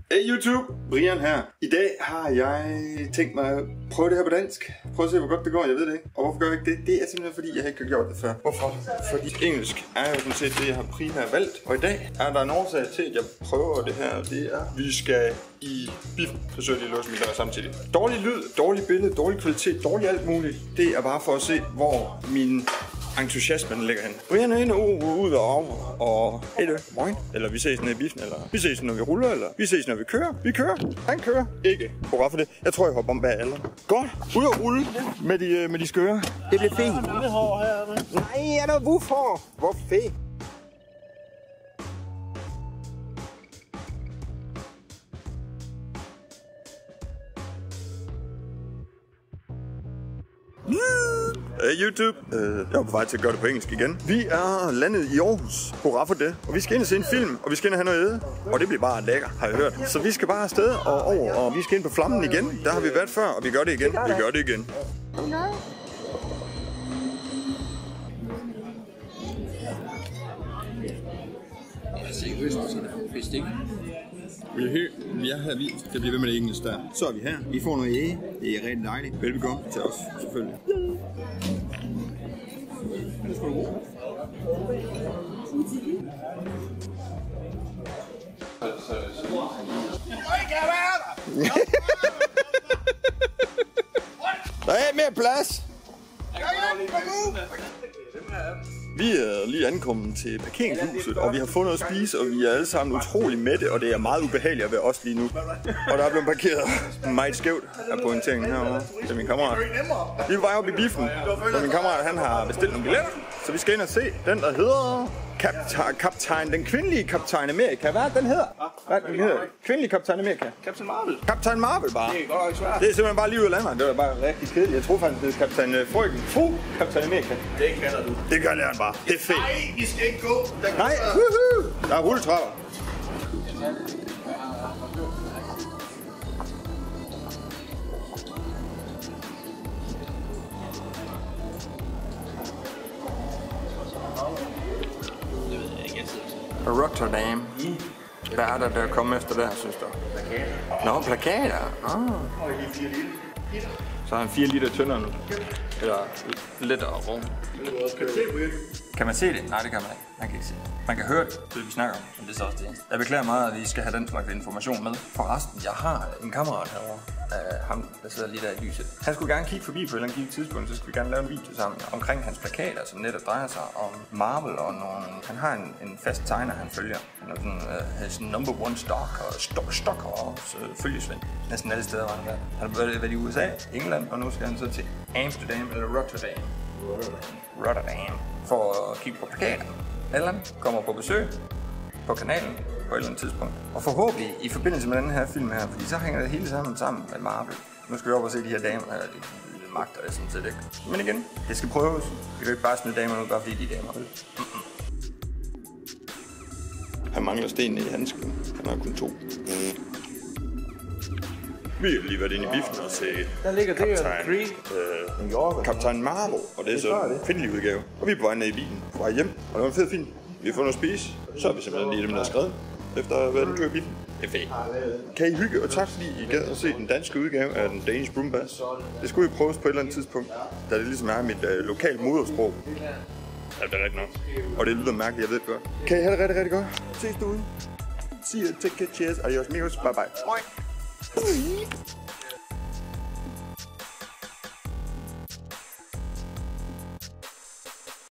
Hey YouTube, Brian her. I dag har jeg tænkt mig at prøve det her på dansk. Prøv at se hvor godt det går, jeg ved det ikke. Og hvorfor gør jeg ikke det? Det er simpelthen fordi jeg ikke har gjort det før. Hvorfor? Fordi engelsk er jo sådan set det jeg har primært valgt. Og i dag er der en årsag til at jeg prøver det her. Det er, vi skal i biffen. Så søger de låse min dør samtidig. Dårlig lyd, dårlig billede, dårlig kvalitet, dårlig alt muligt. Det er bare for at se hvor min entusiasmen ligger hen. Brian er inde og ud og over, og eller vi ses nede i biffen, eller vi ses når vi ruller, eller vi ses når vi kører. Vi kører. Han kører. Ikke. Hurra for det. Jeg tror jeg hopper om bag alle. Godt. Ud og rulle med de skøre. Det bliver fint. Nej, er der hvorfor? Hvor fedt. Hey YouTube, jeg er på vej til at gøre det på engelsk igen. Vi er landet i Aarhus. Hurra for det. Og vi skal ind og se en film, og vi skal ind og have noget at æde. Og det bliver bare lækker, har jeg hørt. Så vi skal bare afsted og over, og vi skal ind på Flammen igen. Der har vi været før, og vi gør det igen. Vi gør det igen. Vi er her, vi skal blive ved med det engelsk der. Så er vi her. Vi får noget æge. Det er rigtig dejligt. Velbekomme til os, selvfølgelig. Der er mere plads. Vi er lige ankommet til parkeringshuset, og vi har fået noget at spise, og vi er alle sammen utrolig mætte, og det er meget ubehageligt at være os lige nu. Og der er blevet parkeret meget skævt af pointeringen herovre til min kammerat. Vi er på vej op i biffen, og min kammerat han har bestilt nogle billetter, så vi skal ind og se den, der hedder den kvindelige Kaptajn Amerika. Hvad den hedder? Hvad den hedder? Kvindelig Kaptajn Amerika. Captain Marvel. Kaptajn Marvel bare. Det er godt nok svært. Det er simpelthen bare lige ud af landet. Det var bare rigtig kedeligt. Jeg tror faktisk, det er Kaptajn Frøken. Kaptajn Amerika. Det kalder du. Det gør læreren bare. Det er fedt. Nej, vi skal ikke gå. Nej, der er rulletrapper. Rotterdam. Hvad er der at komme efter der, synes du? Plakater. Nå, plakater. Så har han 4 liter tyndere nu. Eller lettere rum. Kan man se det? Nej, det kan man ikke. Man kan ikke se det. Man kan høre det vi snakker om, men det er så også det. Jeg beklager meget, at vi skal have den slags information med. Forresten, jeg har en kammerat herovre. Ham, der sidder lige der i lyset. Han skulle gerne kigge forbi på et eller andet tidspunkt, så skulle vi gerne lave en video sammen omkring hans plakater, som netop drejer sig om Marvel og nogle... Han har en fast tegner, han følger. Han er sådan hans number one stalker og følgesvend. Næsten alle steder var han der. Han har været i USA, England, og nu skal han så til Amsterdam eller Rotterdam for at kigge på plakaterne. Allan kommer på besøg på kanalen på et eller andet tidspunkt. Og forhåbentlig i forbindelse med den her film her, fordi så hænger det hele sammen med Marvel. Nu skal vi op og se de her damer her, de magter det sådan set ikke. Men igen, det skal prøves. Vi kan jo ikke bare smide damerne ud, bare fordi de damer vil. Han mangler stenene i handsken. Han har kun 2. Vi har lige været inde i biffen og set Kaptajn Marvel, og det er så en kvindelig udgave. Og vi er på vej ned i bilen, på vej hjem, og det var en fed film. Vi har fået noget at spise, så er vi simpelthen lige dem, der har skrevet, efter at have været en tur i biffen. Det er fedt. Kan I hygge, og tak fordi I gad at se den danske udgave af den Danish Broom Bass. Det skulle vi prøves på et eller andet tidspunkt, da det ligesom er mit lokale modersprog. Ja, det er rigtigt nok. Og det lyder mærkeligt, jeg ved det godt. Kan I have det rigtig, rigtig godt? Ses derude. See you, take care, cheers, adios amigos, bye bye.